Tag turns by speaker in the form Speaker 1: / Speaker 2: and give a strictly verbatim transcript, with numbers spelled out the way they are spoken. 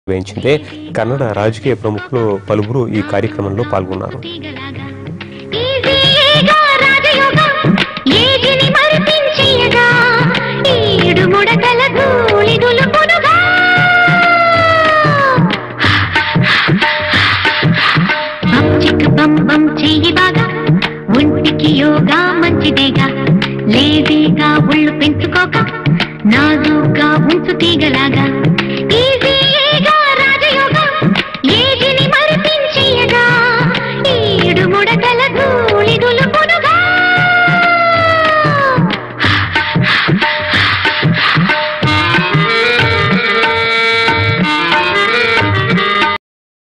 Speaker 1: వేయించిందే కన్నడ రాజకీయ ప్రముఖులు పలువురు ఈ కార్యక్రమంలో పాల్గొన్నారు.
Speaker 2: ఒంటికి యోగా మంచిదేగా, లేదేగా ఒళ్ళు పెంచుకోక నాజుగా ఉంచు తీగలాగా.